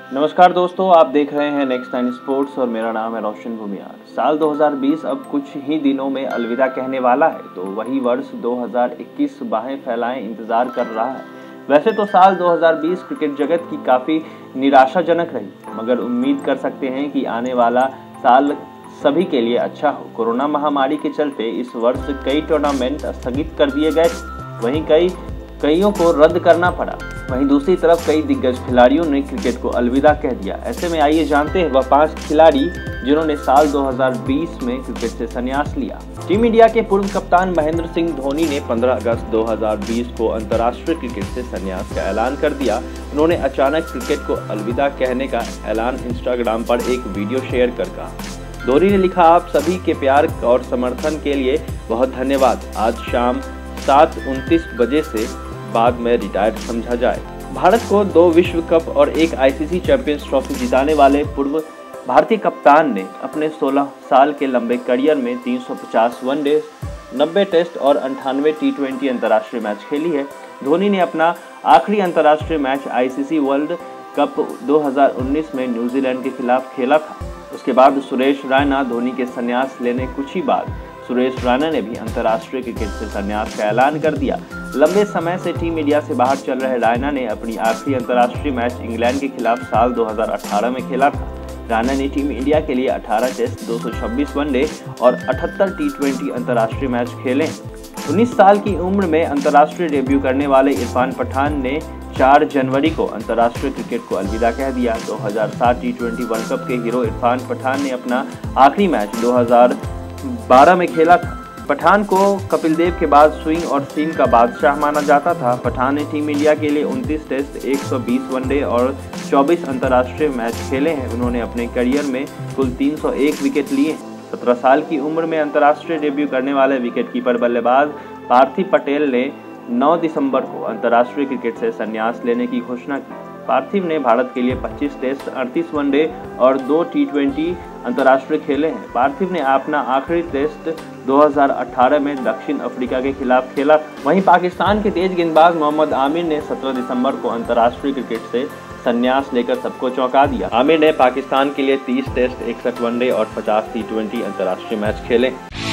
नमस्कार दोस्तों, आप देख रहे हैं नेक्स्ट 9 स्पोर्ट्स और मेरा नाम है रोशन भूमियार। साल 2020 अब कुछ ही दिनों में अलविदा कहने वाला है, तो वही वर्ष 2021 बाहें फैलाएं इंतजार कर रहा है। वैसे तो साल 2020 क्रिकेट जगत की काफ़ी निराशाजनक रही, मगर उम्मीद कर सकते हैं कि आने वाला साल सभी के लिए अच्छा हो। कोरोना महामारी के चलते इस वर्ष कई टूर्नामेंट स्थगित कर दिए गए, वहीं कईयों को रद्द करना पड़ा। वहीं दूसरी तरफ कई दिग्गज खिलाड़ियों ने क्रिकेट को अलविदा कह दिया। ऐसे में आइए जानते हैं वह 5 खिलाड़ी जिन्होंने साल 2020 में क्रिकेट से संन्यास लिया। टीम इंडिया के पूर्व कप्तान महेंद्र सिंह धोनी ने 15 अगस्त 2020 को अंतर्राष्ट्रीय क्रिकेट से संन्यास का ऐलान कर दिया। उन्होंने अचानक क्रिकेट को अलविदा कहने का ऐलान इंस्टाग्राम पर एक वीडियो शेयर कर कहा। धोनी ने लिखा, आप सभी के प्यार और समर्थन के लिए बहुत धन्यवाद। आज शाम 7:29 बजे से बाद में रिटायर्ड समझा जाए। भारत को 2 विश्व कप और 1 आईसीसी चैंपियंस ट्रॉफी जिताने वाले पूर्व भारतीय कप्तान ने अपने 16 साल के लंबे करियर में 350 वनडे, 90 टेस्ट और 98 टी20 अंतर्राष्ट्रीय मैच खेली है। धोनी ने अपना आखिरी अंतर्राष्ट्रीय मैच आईसीसी वर्ल्ड कप 2019 में न्यूजीलैंड के खिलाफ खेला था। उसके बाद सुरेश रैना धोनी के संन्यास लेने कुछ ही बाद सुरेश रैना ने भी अंतर्राष्ट्रीय क्रिकेट से संन्यास का ऐलान कर दिया। लंबे समय से टीम इंडिया से बाहर चल रहे रैना ने अपनी आखिरी अंतर्राष्ट्रीय मैच इंग्लैंड के खिलाफ साल 2018 में खेला था। रैना ने टीम इंडिया के लिए 18 टेस्ट, 226 वनडे और 78 टी20 अंतर्राष्ट्रीय मैच खेले। 19 साल की उम्र में अंतर्राष्ट्रीय डेब्यू करने वाले इरफान पठान ने 4 जनवरी को अंतर्राष्ट्रीय क्रिकेट को अलविदा कह दिया। 2007 टी20 वर्ल्ड कप के हीरो इरफान पठान ने अपना आखिरी मैच 2012 में खेला था। पठान को कपिल देव के बाद स्विंग और सीम का बादशाह माना जाता था। पठान ने टीम इंडिया के लिए 29 टेस्ट, 120 वनडे और 24 अंतर्राष्ट्रीय मैच खेले हैं। उन्होंने अपने करियर में कुल 301 विकेट लिए। 17 साल की उम्र में अंतर्राष्ट्रीय डेब्यू करने वाले विकेटकीपर बल्लेबाज पार्थिव पटेल ने 9 दिसंबर को अंतर्राष्ट्रीय क्रिकेट से संन्यास लेने की घोषणा की। पार्थिव ने भारत के लिए 25 टेस्ट, 38 वनडे और 2 टी20 अंतर्राष्ट्रीय खेले हैं। पार्थिव ने अपना आखिरी टेस्ट 2018 में दक्षिण अफ्रीका के खिलाफ खेला। वहीं पाकिस्तान के तेज गेंदबाज मोहम्मद आमिर ने 17 दिसंबर को अंतर्राष्ट्रीय क्रिकेट से संन्यास लेकर सबको चौंका दिया। आमिर ने पाकिस्तान के लिए 30 टेस्ट, 61 वनडे और 50 टी20 अंतर्राष्ट्रीय मैच खेले।